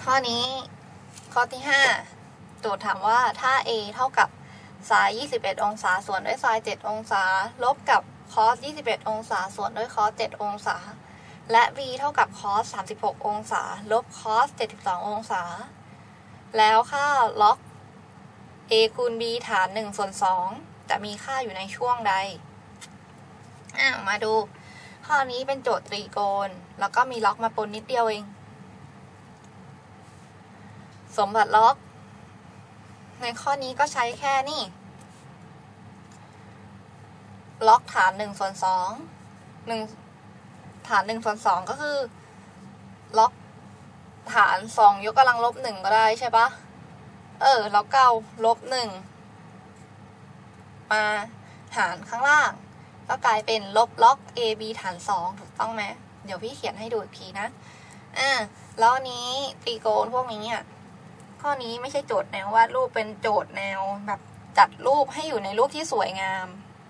ข้อนี้ข้อที่5โจทย์ถามว่าถ้า a เท่ากับไซน์21องศาส่วนด้วยไซน์7องศาลบกับคอส21องศาส่วนด้วยคอส7องศาและ b เท่ากับคอส36องศาลบคอส72องศาแล้วค่าล็อก a คูณ b ฐาน1/2จะมีค่าอยู่ในช่วงใดมาดูข้อนี้เป็นโจทย์ตรีโกณแล้วก็มีล็อกมาปนนิดเดียวเองสมบัติล็อกในข้อนี้ก็ใช้แค่นี่ล็อกฐาน1/2ฐาน1/2ก็คือล็อกฐาน2ยกกำลังลบ1ก็ได้ใช่ปะแล้วเก้าลบ1มาหารข้างล่างก็กลายเป็นลบล็อก ab ฐาน2ถูกต้องไหมเดี๋ยวพี่เขียนให้ดูอีกทีนะแล้วนี้ตรีโกณพวกนี้ข้อนี้ไม่ใช่โจทย์แนววาดรูปเป็นโจทย์แนวแบบจัดรูปให้อยู่ในรูปที่สวยงาม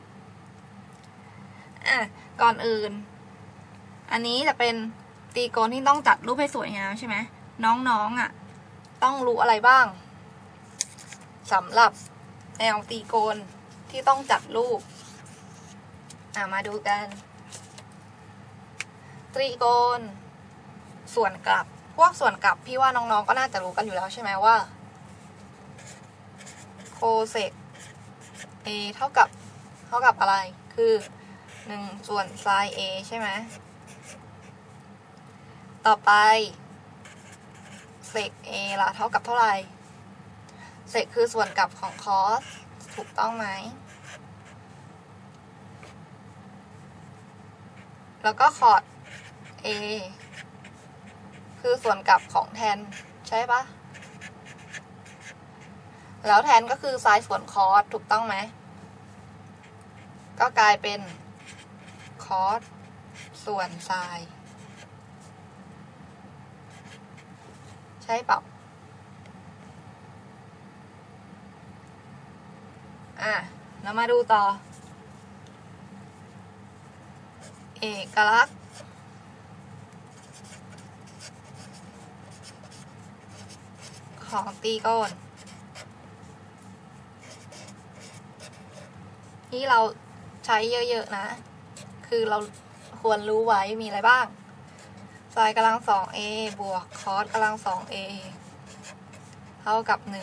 ก่อนอื่นอันนี้จะเป็นตรีโกณที่ต้องจัดรูปให้สวยงามใช่ไหมน้องต้องรู้อะไรบ้างสำหรับแนวตรีโกณที่ต้องจัดรูปมาดูกันตรีโกณส่วนกลับพวกส่วนกลับพี่ว่าน้องๆก็น่าจะรู้กันอยู่แล้วใช่ไหมว่าโคเซก a เท่ากับอะไรคือ1ส่วนไซน์ a ใช่ไหมต่อไปเซก a ล่ะเท่ากับเท่าไหร่เซกคือส่วนกลับของคอสถูกต้องไหมแล้วก็คอร์ด a คือส่วนกลับของแทนใช่ปะแล้วแทนก็คือไซน์ส่วนคอสถูกต้องไหมก็กลายเป็นคอสส่วนไซน์ใช่เปล่าแล้วมาดูต่อเอกลักษณ์ของตรีโกณที่เราใช้เยอะๆนะคือเราควรรู้ไว้มีอะไรบ้างไซน์กำลัง 2a บวกคอสกำลัง 2a เท่ากับ1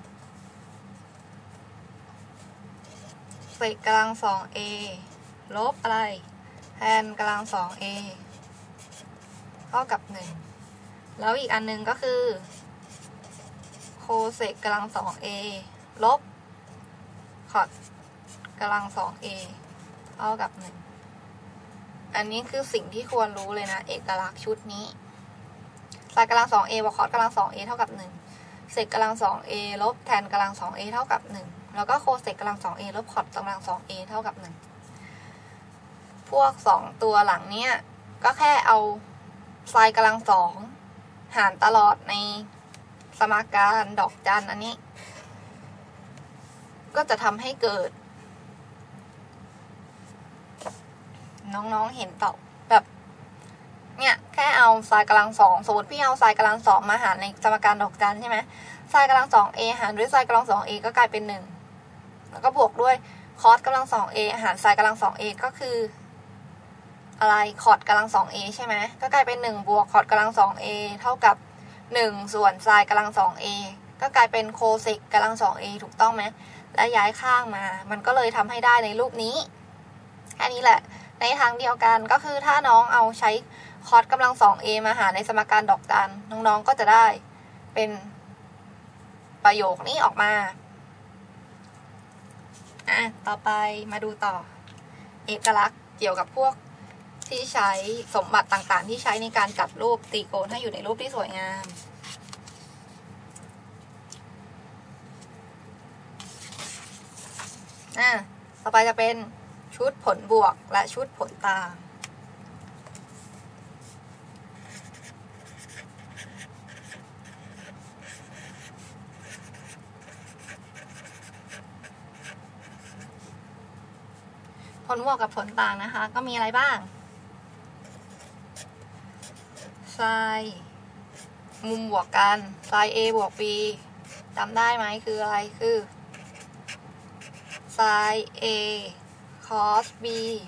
เศษกำลัง 2a ลบอะไรแทนกำลัง 2a เท่ากับ1แล้วอีกอันนึงก็คือโคเซกกำลัง 2a ลบคอสกำลัง 2a เท่ากับ1อันนี้คือสิ่งที่ควรรู้เลยนะเอกลักษณ์ชุดนี้ไซน์กำลัง 2a บวกคอสกำลัง 2a เท่ากับ1เศษกำลัง 2a ลบแทนกำลัง 2a เท่ากับ1แล้วก็โคเซกกำลัง 2a ลบคอสกำลัง 2a เท่ากับ1พวก2ตัวหลังเนี้ยก็แค่เอาไซน์กำลัง2หารตลอดในสมการดอกจันอันนี้ก็จะทำให้เกิดน้องๆเห็นเปล่าแบบเนี่ยแค่เอาไซน์กำลัง2สมมติพี่เอาไซน์กำลัง2มาหารในสมการดอกจันใช่ไหมไซน์กำลัง 2a หารด้วยไซน์กำลัง 2a ก็กลายเป็น1แล้วก็บวกด้วยคอสกำลัง 2a หารไซน์กำลัง 2a ก็คืออะไรคอสกำลัง 2a ใช่ไหมก็กลายเป็น1บวกคอสกำลัง 2a เท่ากับ1ส่วนไซน์กำลัง 2a ก็กลายเป็นโคเซกกำลัง 2a ถูกต้องไหมและย้ายข้างมามันก็เลยทำให้ได้ในรูปนี้แค่นี้แหละในทางเดียวกันก็คือถ้าน้องเอาใช้คอสกำลัง 2a มาหารในสมการดอกจันน้องๆก็จะได้เป็นประโยคนี้ออกมาต่อไปมาดูต่อเอกลักษณ์เกี่ยวกับพวกที่ใช้สมบัติต่างๆที่ใช้ในการจัดรูปตรีโกณให้อยู่ในรูปที่สวยงามต่อไปจะเป็นชุดผลบวกและชุดผลต่างผลบวกกับผลต่างนะคะก็มีอะไรบ้างไซน์มุมบวกกัน sin A บวก B จำได้ไหมคืออะไรคือ sin A cos B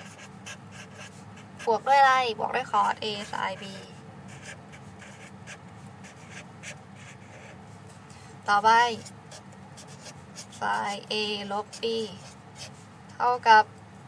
บวกด้วยอะไรบวกด้วย cos A sin B ต่อไป sin A ลบ B เท่ากับ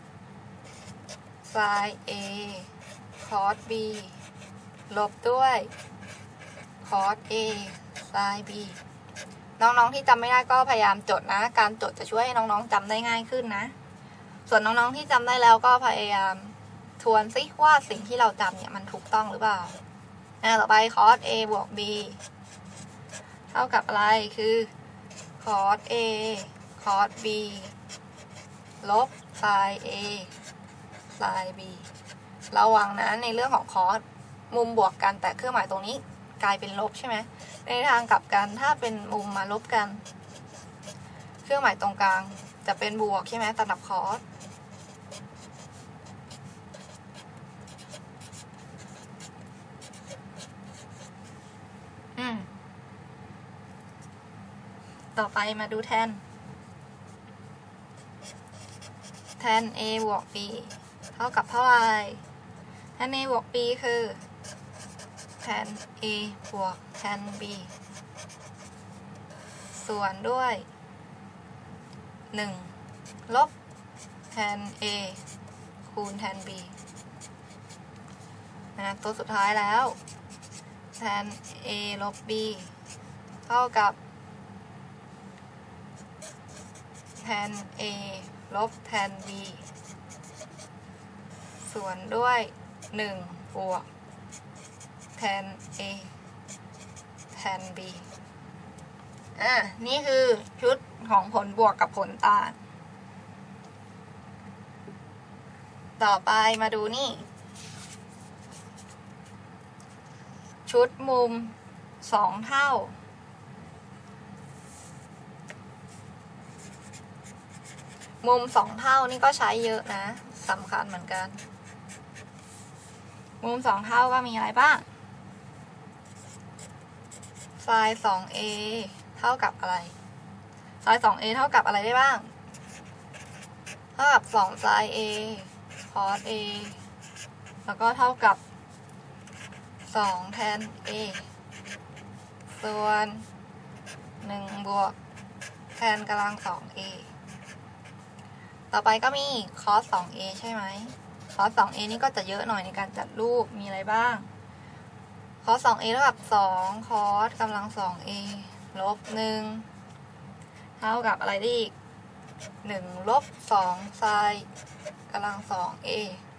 sin A cos B ลบด้วย cos A sin B น้องๆที่จำไม่ได้ก็พยายามจดนะการจดจะช่วยให้น้องๆจำได้ง่ายขึ้นนะส่วนน้องๆที่จำได้แล้วก็พยายามทวนซิว่าสิ่งที่เราจำเนี่ยมันถูกต้องหรือเปล่าต่อไป cos A บวก B เท่ากับอะไรคือ cos A cos B ลบ sin A sin B ระวังนะในเรื่องของ cos มุมบวกกันแต่เครื่องหมายตรงนี้กลายเป็นลบใช่ไหมในทางกลับกันถ้าเป็นมุมมาลบกันเครื่องหมายตรงกลางจะเป็นบวกใช่ไหมสำหรับ cos ต่อไปมาดูแทน tan A บวก B เท่ากับเท่าไหร่ tan A บวก B คือ tan A บวก tan B ส่วนด้วย1ลบ tan A คูณ tan B ตัวสุดท้ายแล้ว tan A ลบ B เท่ากับ tan A ลบ tan B ส่วนด้วย1บวก tan A tan B นี่คือชุดของผลบวกกับผลต่างต่อไปมาดูนี่ชุดมุม2เท่ามุม2เท่านี่ก็ใช้เยอะนะสำคัญเหมือนกันมุม2เท่าก็มีอะไรบ้าง sin 2a เท่ากับอะไร sin 2a เท่ากับอะไรได้บ้างเท่ากับ2 sin a cos a แล้วก็เท่ากับ2 tan a ส่วน1บวก tan กำลัง 2a ต่อไปก็มี cos 2a ใช่ไหม cos 2a นี่ก็จะเยอะหน่อยในการจัดรูปมีอะไรบ้าง cos 2a เท่ากับ2 cos กำลัง 2a ลบ1เท่ากับอะไรได้อีก1ลบ2 sin กำลัง 2a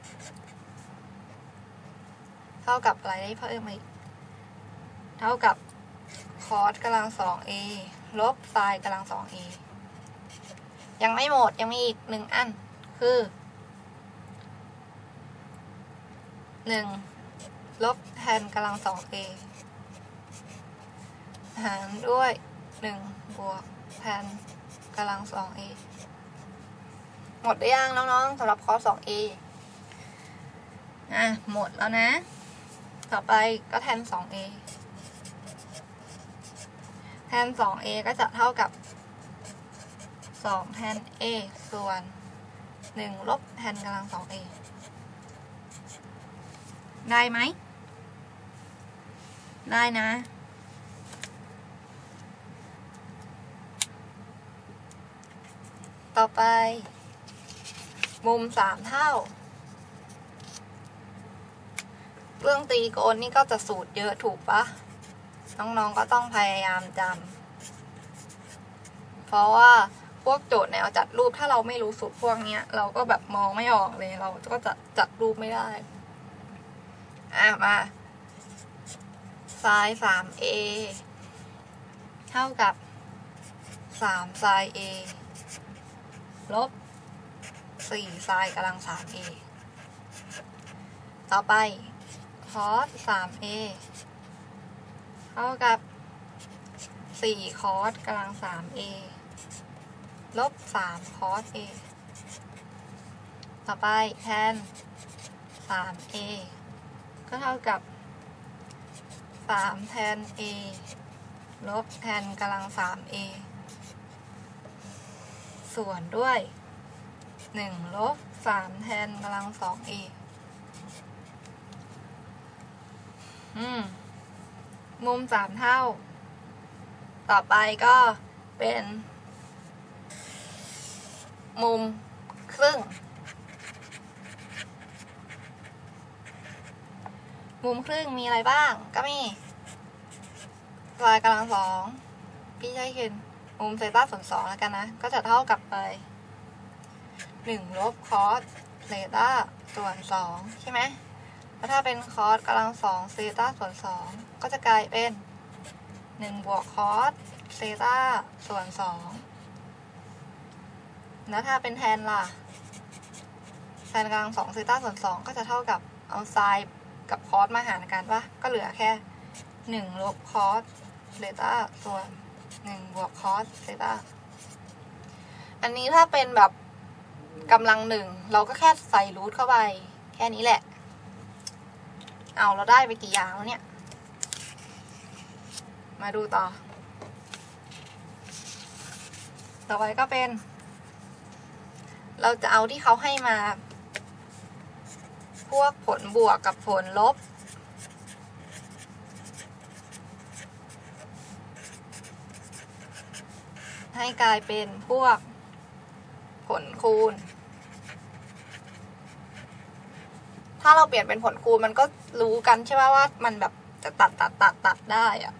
เท่ากับอะไรได้เพิ่มอีกเท่ากับ cos กำลัง 2a ลบ sin กำลัง 2a ยังไม่หมดยังมีอีก1อันคือ1ลบ tan กำลัง 2a หารด้วย1บวก tan กำลัง 2a หมดหรือยังน้องๆสำหรับ cos 2a หมดแล้วนะต่อไปก็ tan 2a tan 2a ก็จะเท่ากับ2 tan a ส่วน1ลบ tan กำลัง 2a ได้ไหมได้นะต่อไปมุม3เท่าเรื่องตรีโกณนี่ก็จะสูตรเยอะถูกปะน้องๆก็ต้องพยายามจำเพราะว่าพวกโจทย์แนวจัดรูปถ้าเราไม่รู้สูตรพวกนี้เราก็แบบมองไม่ออกเลยเราก็จะจัดรูปไม่ได้มา sin 3a เท่ากับ3 sin a ลบ4 sin กำลัง 3a ต่อไป cos 3a เท่ากับ4 cos กำลัง 3a ลบ3 cos a ต่อไป tan 3a ก็เท่ากับ 3 แทน a ลบแทนกำลัง 3a ส่วนด้วย1 ลบ 3 แทนกำลัง 2a มุม 3 เท่าต่อไปก็เป็นมุมครึ่งมุมครึ่งมีอะไรบ้างก็มีyกำลัง 2พี่ใช้คือมุมเซต้าส่วน 2แล้วกันนะก็จะเท่ากับไป1 ลบคอสเซต้าส่วน 2ใช่ไหมแล้วถ้าเป็นคอสกำลัง 2เซต้าส่วน 2ก็จะกลายเป็น1 บวกคอสเซต้าส่วน 2แล้วถ้าเป็นแทนล่ะแทนกำลัง 2เซต้าส่วน 2ก็จะเท่ากับเอาไซน์กับคอสมาหารกันปะก็เหลือแค่1 ลบคอสเซต้าส่วน1 บวกคอสเซต้าอันนี้ถ้าเป็นแบบกำลัง 1เราก็แค่ใส่รูทเข้าไปแค่นี้แหละเอาเราได้ไปกี่อย่างแล้วเนี่ยมาดูต่อไปก็เป็นเราจะเอาที่เขาให้มาพวกผลบวกกับผลลบให้กลายเป็นพวกผลคูณถ้าเราเปลี่ยนเป็นผลคูณมันก็รู้กันใช่ไหมว่ามันแบบจะตัดได้อะ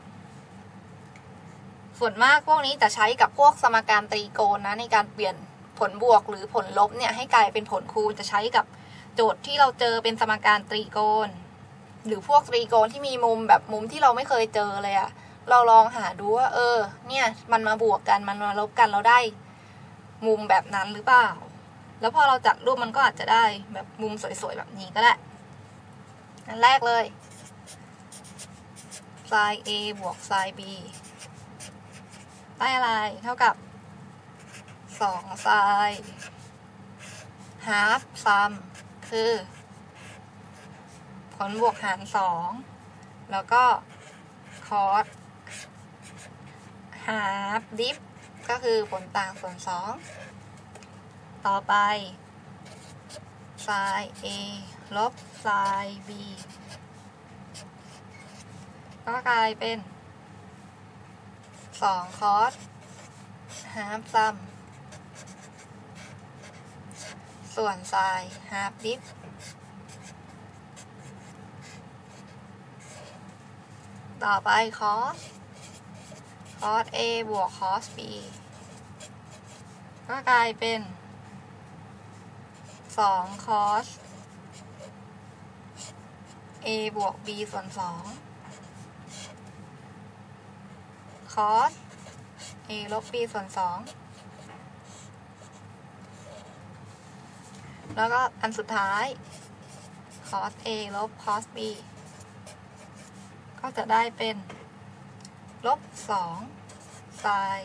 ส่วนมากพวกนี้จะใช้กับพวกสมการตรีโกณนะในการเปลี่ยนผลบวกหรือผลลบเนี่ยให้กลายเป็นผลคูณจะใช้กับโจทย์ที่เราเจอเป็นสมการตรีโกณหรือพวกตรีโกณที่มีมุมแบบมุมที่เราไม่เคยเจอเลยอะเราลองหาดูว่าเนี่ยมันมาบวกกันมันมาลบกันเราได้มุมแบบนั้นหรือเปล่าแล้วพอเราจัดรูปมันก็อาจจะได้แบบมุมสวยๆแบบนี้ก็ได้อันแรกเลย sin a บวก sin b ได้อะไรเท่ากับ2 sin half sum คือผลบวกหาร2แล้วก็ cos half dip ก็คือผลต่างส่วน2ต่อไป sin a ลบ sin b ก็กลายเป็น2 cos half sum ส่วน sin half dip ต่อไป cos a บวก cos b ก็กลายเป็น2 cos a บวก b ส่วน2 cos a ลบ b ส่วน2แล้วก็อันสุดท้าย cos a ลบ cos b ก็จะได้เป็นลบ2 sin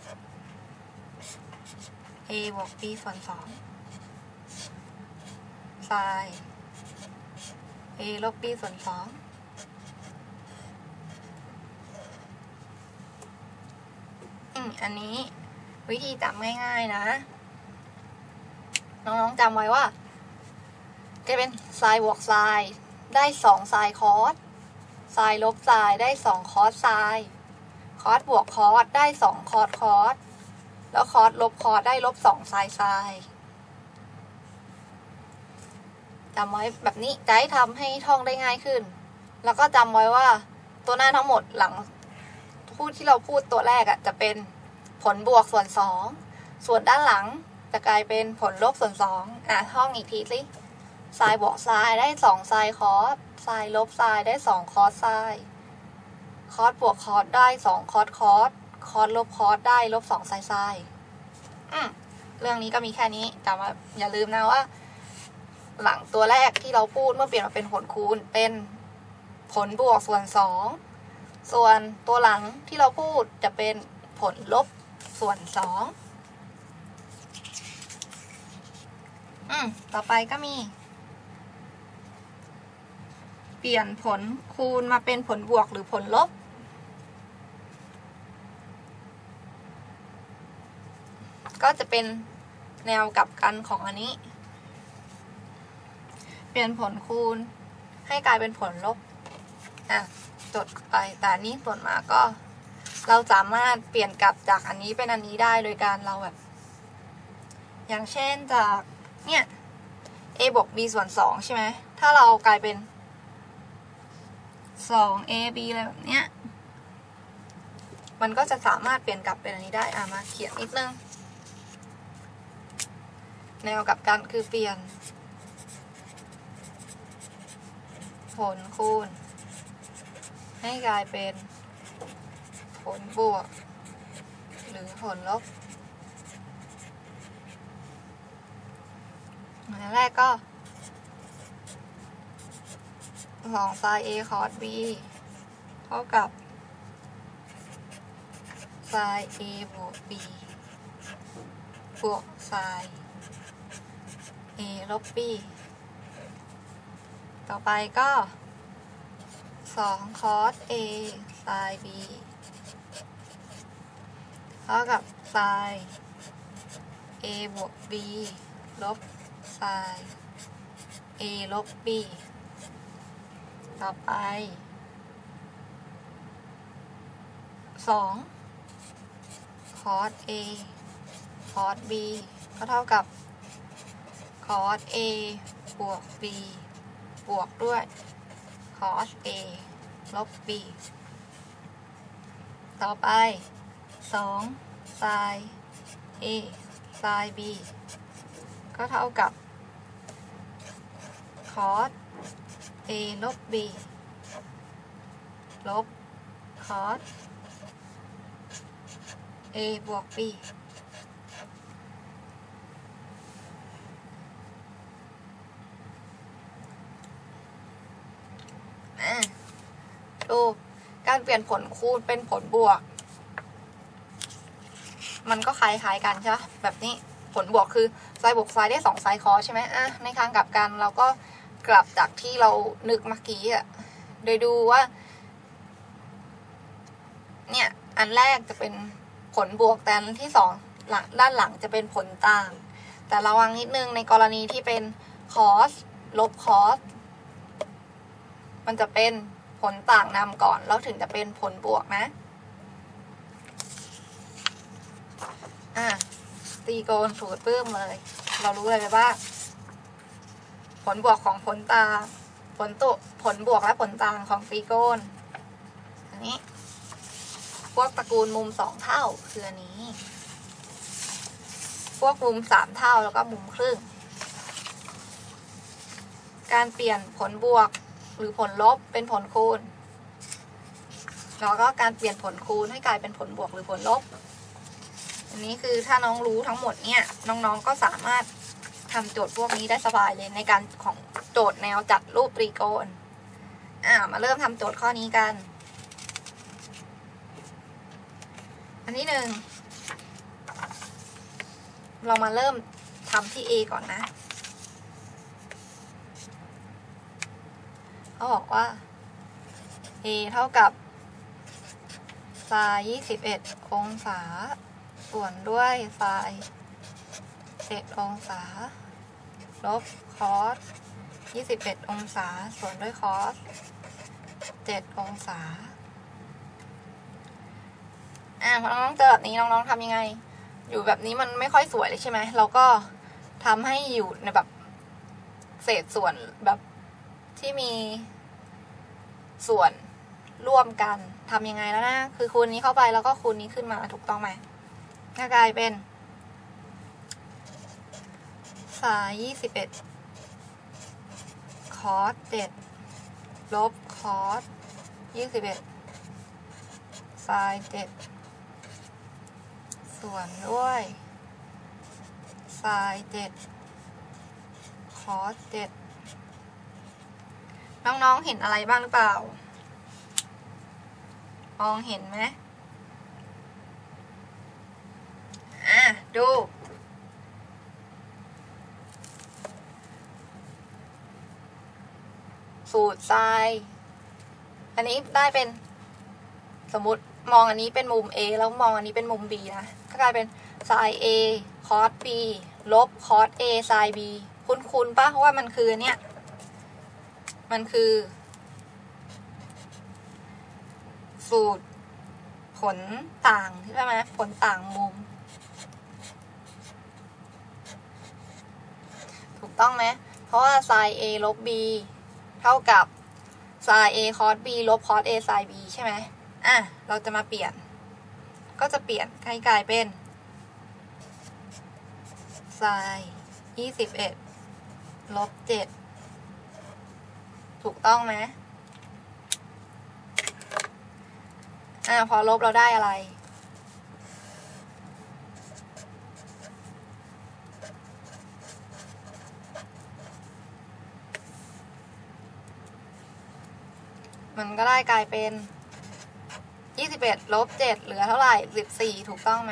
a บวก b ส่วน2 sin a ลบ b ส่วน2อันนี้วิธีจำง่ายๆนะน้องๆจำไว้ว่าจะเป็น sin บวก sin ได้2 sin cos sin ลบ sin ได้2 cos sin cos บวก cos ได้2 cos cos แล้ว cos ลบ cos ได้ลบ2 sin sin จำไว้แบบนี้จะให้ทำให้ท่องได้ง่ายขึ้นแล้วก็จำไว้ว่าตัวหน้าทั้งหมดหลังพูดที่เราพูดตัวแรกจะเป็นผลบวกส่วน2ส่วนด้านหลังจะกลายเป็นผลลบส่วน2ท่องอีกทีสิ sin บวก sin ได้2 sin cos sin ลบ sin ได้2 cos sin cos บวก cos ได้2 cos cos cos ลบ cos ได้ลบ2 sin sin เรื่องนี้ก็มีแค่นี้แต่ว่าอย่าลืมนะว่าหลังตัวแรกที่เราพูดเมื่อเปลี่ยนมาเป็นผลคูณเป็นผลบวกส่วน2ส่วนตัวหลังที่เราพูดจะเป็นผลลบส่วน2ต่อไปก็มีปลี่ยนผลคูณมาเป็นผลบวกหรือผลลบก็จะเป็นแนวกลับกันของอันนี้เปลี่ยนผลคูณให้กลายเป็นผลลบจดไปแต่นี้ส่วนมาก็เราสามารถเปลี่ยนกลับจากอันนี้เป็นอันนี้ได้โดยการเราแบบอย่างเช่นจากเนี่ย a บวก b ส่วน2ใช่ไหมถ้าเรากลายเป็น2ab อะไรแบบเนี้ยมันก็จะสามารถเปลี่ยนกลับเป็นอันนี้ได้มาเขียนนิดนึงแนวกลับกันคือเปลี่ยนผลคูณให้กลายเป็นผลบวกหรือผลลบอันแรกก็2 sin a cos b เท่ากับ sin a บวก b บวก sin a ลบ b ต่อไปก็2 cos a sin b เท่ากับ sin a บวก b ลบ sin a ลบ b ต่อไป2 cos a cos b ก็เท่ากับ cos a บวก b บวกด้วย cos a ลบ b ต่อไป2 sin a sin b ก็เท่ากับ cos a ลบ b ลบ cos a บวก b ดูการเปลี่ยนผลคูณเป็นผลบวกมันก็คล้ายๆกันใช่ไหมแบบนี้ผลบวกคือไซน์บวกไซน์ได้2ไซน์คอสใช่ไหมในทางกลับกันเราก็กลับจากที่เรานึกเมื่อกี้โดยดูว่าเนี่ยอันแรกจะเป็นผลบวกแต่อันที่2ด้านหลังจะเป็นผลต่างแต่ระวังนิดนึงในกรณีที่เป็นคอสลบคอสมันจะเป็นผลต่างนำก่อนแล้วถึงจะเป็นผลบวกนะตีโกนสูตรปื้มเลยเรารู้อะไรไปบ้างผลบวกของผลต่างผลบวกและผลต่างของตีโกนอันนี้พวกตระกูลมุม2เท่าคืออันนี้พวกมุม3เท่าแล้วก็มุมครึ่งการเปลี่ยนผลบวกหรือผลลบเป็นผลคูณแล้วก็การเปลี่ยนผลคูณให้กลายเป็นผลบวกหรือผลลบอันนี้คือถ้าน้องรู้ทั้งหมดเนี่ยน้องๆก็สามารถทำโจทย์พวกนี้ได้สบายเลยในการของโจทย์แนวจัดรูปตรีโกณมาเริ่มทำโจทย์ข้อนี้กันอันที่1เรามาเริ่มทำที่ A ก่อนนะเขาบอกว่า A เท่ากับ sin 21องศาส่วนด้วย sin 7องศาลบ cos 21องศาส่วนด้วย cos 7องศาพอน้องๆเจอแบบนี้น้องๆทำยังไงอยู่แบบนี้มันไม่ค่อยสวยเลยใช่ไหมเราก็ทำให้อยู่ในแบบเศษส่วนแบบที่มีส่วนร่วมกันทำยังไงแล้วนะคือคูณนี้เข้าไปแล้วก็คูณนี้ขึ้นมาถูกต้องไหมก็กลายเป็นsin 21 cos 7ลบ cos 21 sin 7ส่วนด้วย sin 7 cos 7น้องๆเห็นอะไรบ้างหรือเปล่ามองเห็นไหมดูสูตรไซน์อันนี้ได้เป็นสมมุติมองอันนี้เป็นมุม A แล้วมองอันนี้เป็นมุม B นะก็กลายเป็นไซน์ A คอส B ลบคอส A ไซน์ B คุ้นๆป่ะเพราะว่ามันคือเนี่ยมันคือสูตรผลต่างใช่ไหมผลต่างมุมถูกต้องไหมเพราะว่าไซน์ A ลบ B เท่ากับไซน์ A คอส B ลบคอส A ไซน์ B ใช่ไหมเราจะมาเปลี่ยนก็จะเปลี่ยนให้กลายเป็นไซน์21ลบ7ถูกต้องไหมพอลบเราได้อะไรมันก็ได้กลายเป็น21ลบ7เหลือเท่าไหร่14ถูกต้องไหม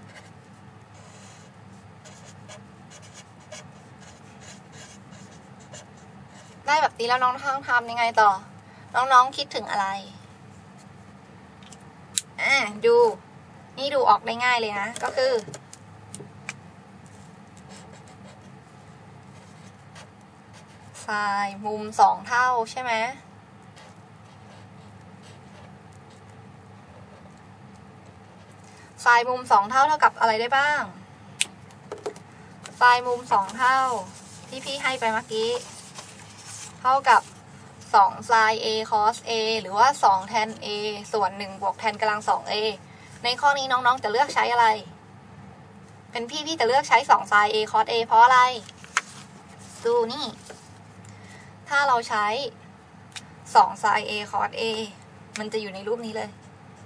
ได้แบบนี้แล้วน้องทำยังไงต่อน้องคิดถึงอะไรดูนี่ดูออกได้ง่ายเลยนะก็คือไซน์มุม2เท่าใช่ไหมไซน์มุม2เท่ากับอะไรได้บ้างไซน์มุม2เท่าที่พี่ให้ไปเมื่อกี้เท่ากับ2ไซน์ A cos A หรือว่า2 tan A ส่วน1บวก tan กำลัง 2A ในข้อนี้น้องๆจะเลือกใช้อะไรเป็นพี่จะเลือกใช้2ไซน์ A cos A เพราะอะไรดูนี่ถ้าเราใช้2ไซน์ A cos A มันจะอยู่ในรูปนี้เลย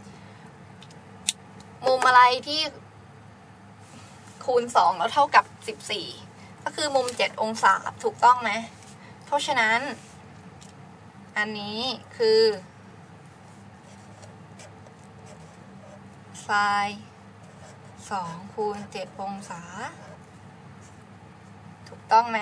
มุมอะไรที่คูณ2แล้วเท่ากับ14ก็คือมุม7องศาถูกต้องไหมเพราะฉะนั้นอันนี้คือไซน์2คูณ7องศาถูกต้องไหม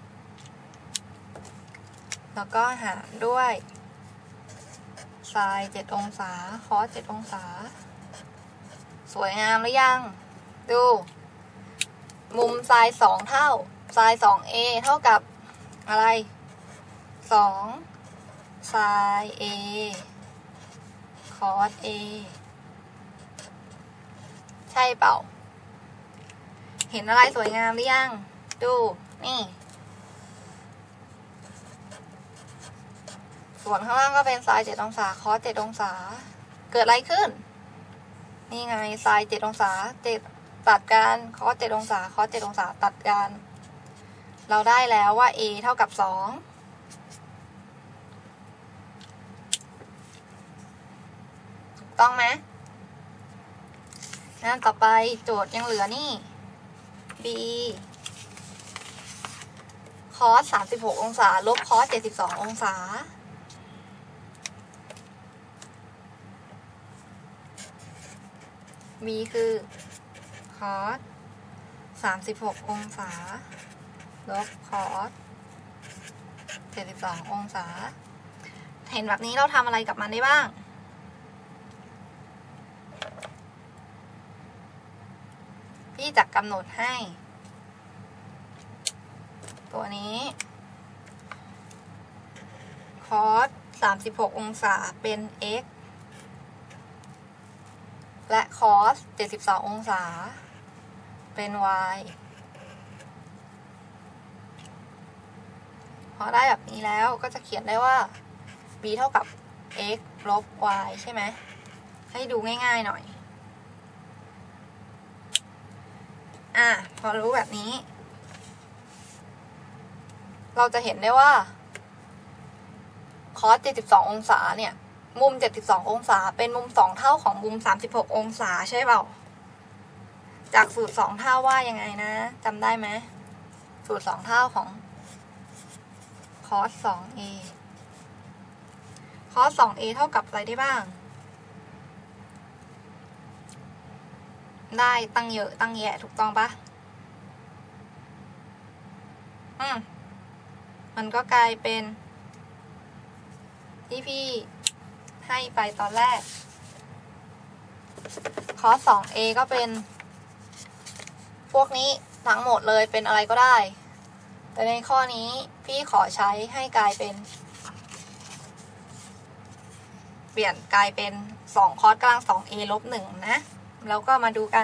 แล้วก็หารด้วยไซน์7องศาคอส7องศาสวยงามหรือยังดูมุมไซน์2เท่าไซน์ 2A เท่ากับอะไร2ไซน์ A คอส A ใช่เปล่าเห็นอะไรสวยงามหรือยังดูนี่ส่วนข้างล่างก็เป็นไซน์7องศาคอส7องศาเกิดอะไรขึ้นนี่ไงไซน์7องศาตัดกันคอส7องศาคอส7องศาตัดกันเราได้แล้วว่า A เท่ากับ2ถูกต้องไหมงั้นต่อไปโจทย์ยังเหลือนี่ B คอส36องศาลบคอส72องศาB คือคอส36องศาลบคอส72องศาเห็นแบบนี้เราทำอะไรกับมันได้บ้างพี่จะกำหนดให้ตัวนี้คอส36องศาเป็น x และคอส72องศาเป็น y พอได้แบบนี้แล้วก็จะเขียนได้ว่า b เท่ากับ x ลบ y ใช่ไหมให้ดูง่ายๆหน่อยพอรู้แบบนี้เราจะเห็นได้ว่าคอส72องศาเนี่ยมุม72องศาเป็นมุม2เท่าของมุม36องศาใช่เปล่าจากสูตร2เท่าว่ายังไงนะจำได้ไหมสูตร2เท่าของคอส 2a คอส 2a เท่ากับอะไรได้บ้างได้ตั้งเยอะตั้งแยะถูกต้องปะมันก็กลายเป็นที่พี่ให้ไปตอนแรกคอส 2a ก็เป็นพวกนี้ทั้งหมดเลยเป็นอะไรก็ได้แต่ในข้อนี้พี่ขอใช้ให้กลายเป็นเปลี่ยนกลายเป็น2คอสกำลัง 2a ลบ1นะแล้วก็มาดูกัน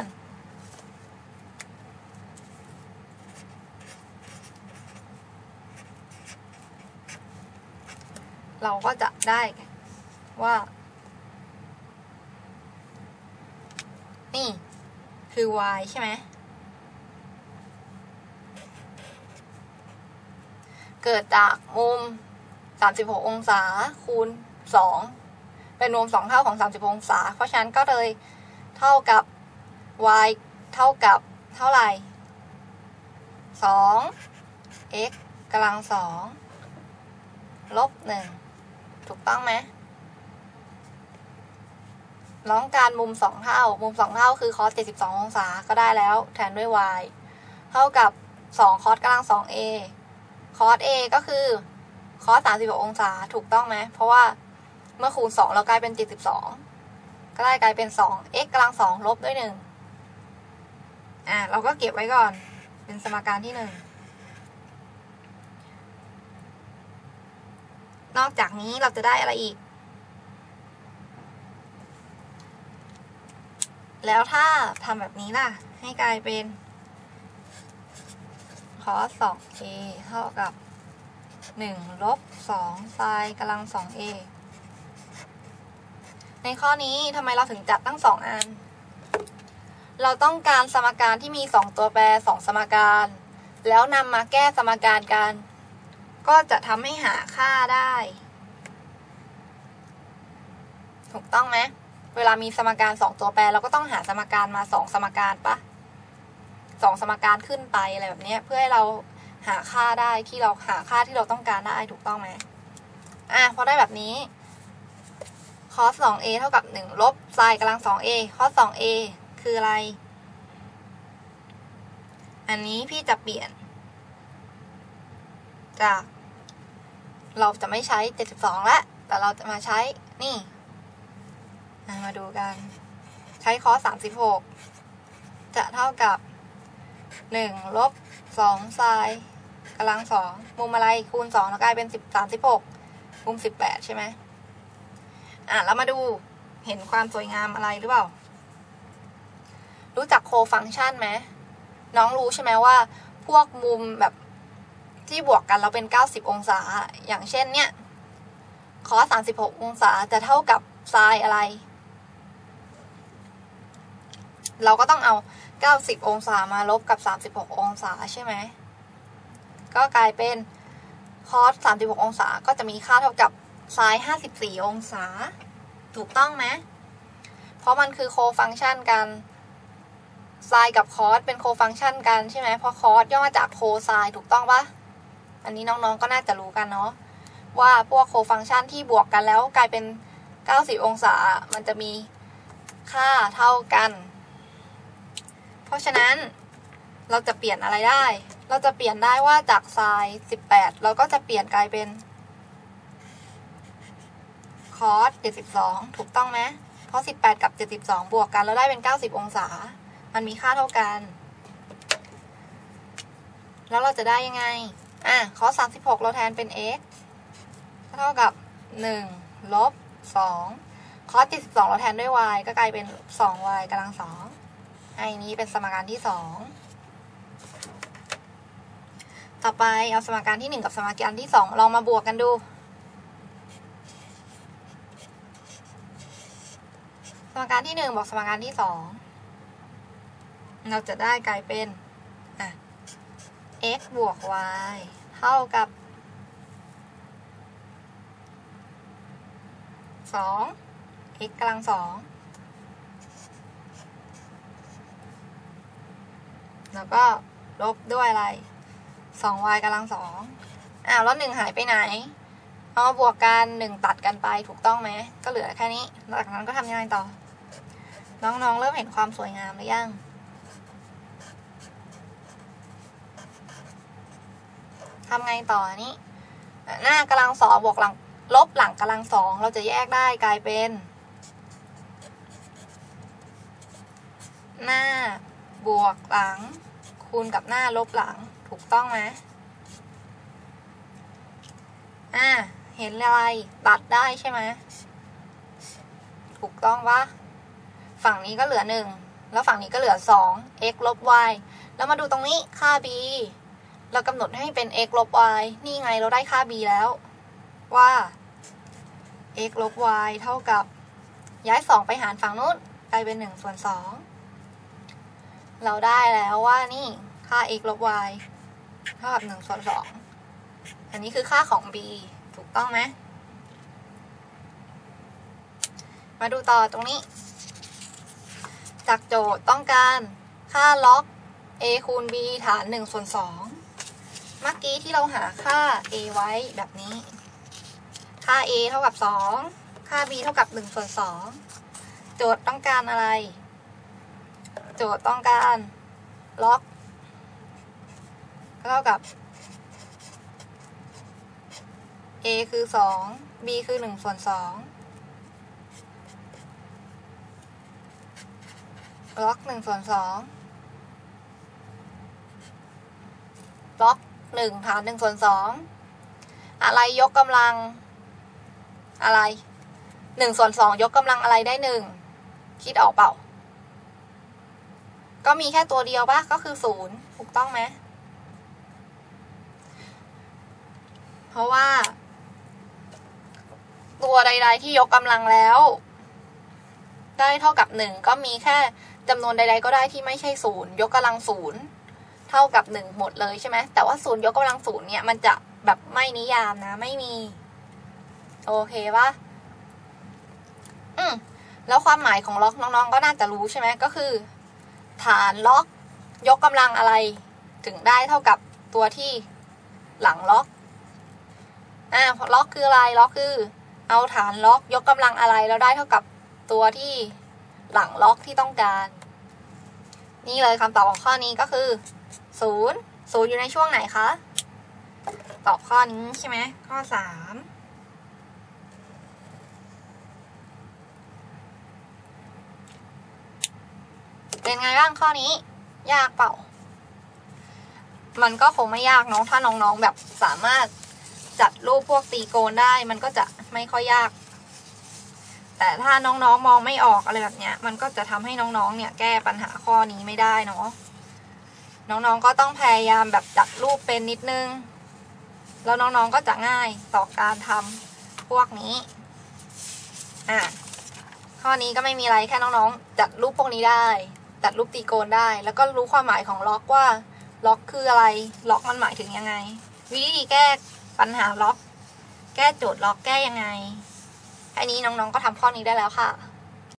เราก็จะได้ว่านี่คือ y ใช่ไหมเกิดจากมุม36องศาคูณ2เป็นมุม2เท่าของ36องศาเพราะฉะนั้นก็เลยเท่ากับ y เท่ากับเท่าไหร่2 x กำลัง2ลบ1ถูกต้องไหมลองการมุม2เท่ามุม2เท่าคือ cos 72องศาก็ได้แล้วแทนด้วย y เท่ากับ2 cos กำลัง 2a cos a ก็คือ cos 36องศาถูกต้องไหมเพราะว่าเมื่อคูณ2เรากลายเป็น72ก็ได้กลายเป็น2 x กำลัง2ลบด้วย1เราก็เก็บไว้ก่อนเป็นสมการที่1นอกจากนี้เราจะได้อะไรอีกแล้วถ้าทำแบบนี้ล่ะให้กลายเป็น cos 2a เท่ากับ1ลบ2 sin กำลัง 2a ในข้อนี้ทำไมเราถึงจัดตั้ง2อันเราต้องการสมการที่มี2ตัวแปร2สมการแล้วนำมาแก้สมการกันก็จะทำให้หาค่าได้ถูกต้องไหมเวลามีสมการ2ตัวแปรเราก็ต้องหาสมการมา2สมการปะ2สมการขึ้นไปอะไรแบบนี้เพื่อให้เราหาค่าได้ที่เราหาค่าที่เราต้องการได้ถูกต้องไหมพอได้แบบนี้ cos 2a เท่ากับ1ลบ sin กำลัง 2a cos 2a คืออะไรอันนี้พี่จะเปลี่ยนจากเราจะไม่ใช้72แล้วแต่เราจะมาใช้นี่มาดูกันใช้ cos 36จะเท่ากับ1ลบ2 sin กำลัง2มุมอะไรคูณ2แล้วกลายเป็น36มุม18ใช่ไหมแล้วมาดูเห็นความสวยงามอะไรหรือเปล่ารู้จักโคฟังก์ชันไหมน้องรู้ใช่ไหมว่าพวกมุมแบบที่บวกกันเราเป็น90องศาอย่างเช่นเนี่ยcos 36องศาจะเท่ากับ sin อะไรเราก็ต้องเอา90องศามาลบกับ36องศาใช่ไหมก็กลายเป็น cos 36องศาก็จะมีค่าเท่ากับ sin 54องศาถูกต้องไหมเพราะมันคือโคฟังก์ชันกัน sin กับ cos เป็นโคฟังก์ชันกันใช่ไหมเพราะ cos ย่อมาจาก cosine ถูกต้องปะอันนี้น้องๆก็น่าจะรู้กันเนาะว่าพวกโคฟังก์ชันที่บวกกันแล้วกลายเป็น90องศามันจะมีค่าเท่ากันเพราะฉะนั้นเราจะเปลี่ยนอะไรได้เราจะเปลี่ยนได้ว่าจาก sin 18เราก็จะเปลี่ยนกลายเป็น cos 72ถูกต้องไหมเพราะ18กับ72บวกกันแล้วได้เป็น90องศามันมีค่าเท่ากันแล้วเราจะได้ยังไงcos 36เราแทนเป็น x เท่ากับ1ลบ2 cos 72เราแทนด้วย y ก็กลายเป็น 2y กำลัง2อันนี้เป็นสมการที่2ต่อไปเอาสมการที่1กับสมการที่2ลองมาบวกกันดูสมการที่1บวกสมการที่2เราจะได้กลายเป็นx บวก y เท่ากับ2 x กำลัง2แล้วก็ลบด้วยอะไร 2y กำลัง2แล้ว1หายไปไหนเอามาบวกกัน1ตัดกันไปถูกต้องไหมก็เหลือแค่นี้จากนั้นก็ทำยังไงต่อน้องๆเริ่มเห็นความสวยงามหรือยังทำไงต่อนี้หน้ากำลัง2บวกหลังลบหลังกำลังสองเราจะแยกได้กลายเป็นหน้าบวกหลังคูณกับหน้าลบหลังถูกต้องไหมเห็นอะไรตัดได้ใช่ไหมถูกต้องวะฝั่งนี้ก็เหลือ1แล้วฝั่งนี้ก็เหลือ2 x ลบ y แล้วมาดูตรงนี้ค่า b เรากำหนดให้เป็น x ลบ y นี่ไงเราได้ค่า b แล้วว่า x ลบ y เท่ากับย้าย2ไปหารฝั่งนู้นกลายเป็น1/2เราได้แล้วว่านี่ค่า x ลบ y เท่ากับ1/2อันนี้คือค่าของ b ถูกต้องไหมมาดูต่อตรงนี้จากโจทย์ต้องการค่าล็อก a คูณ b ฐาน1/2เมื่อกี้ที่เราหาค่า a ไว้แบบนี้ค่า a เท่ากับ2ค่า b เท่ากับ1/2โจทย์ต้องการอะไรโจทย์ต้องการล็อกเท่ากับ a คือ2 b คือ1/2ล็อก1/2ล็อก1ฐาน1/2อะไรยกกำลังอะไร1/2ยกกำลังอะไรได้1คิดออกเปล่าก็มีแค่ตัวเดียวปะก็คือ0ถูกต้องไหมเพราะว่าตัวใดๆที่ยกกำลังแล้วได้เท่ากับ1ก็มีแค่จำนวนใดๆก็ได้ที่ไม่ใช่0ยกกำลัง0เท่ากับ1หมดเลยใช่ไหมแต่ว่า0ยกกำลัง0เนี่ยมันจะแบบไม่นิยามนะไม่มีโอเคปะแล้วความหมายของล็อกน้องๆก็น่าจะรู้ใช่ไหมก็คือฐานล็อกยกกำลังอะไรถึงได้เท่ากับตัวที่หลังล็อกล็อกคืออะไรล็อกคือเอาฐานล็อกยกกำลังอะไรแล้วได้เท่ากับตัวที่หลังล็อกที่ต้องการนี่เลยคำตอบของข้อนี้ก็คือ0อยู่ในช่วงไหนคะตอบข้อนี้ใช่ไหมข้อ3เป็นไงบ้างข้อนี้ยากเปล่ามันก็คงไม่ยากเนาะถ้าน้องๆแบบสามารถจัดรูปพวกตีโกณได้มันก็จะไม่ค่อยยากแต่ถ้าน้องๆมองไม่ออกอะไรแบบเนี้ยมันก็จะทำให้น้องๆเนี่ยแก้ปัญหาข้อนี้ไม่ได้เนาะน้องๆก็ต้องพยายามแบบจัดรูปเป็นนิดนึงแล้วน้องๆก็จะง่ายต่อการทำพวกนี้ข้อนี้ก็ไม่มีอะไรแค่น้องๆจัดรูปพวกนี้ได้จัดรูปตีโกณได้แล้วก็รู้ความหมายของล็อกว่าล็อกคืออะไรล็อกมันหมายถึงยังไงวิธีแก้ปัญหาล็อกแก้โจทย์ล็อกแก้ยังไงอันนี้น้องๆก็ทำข้อนี้ได้แล้วค่ะ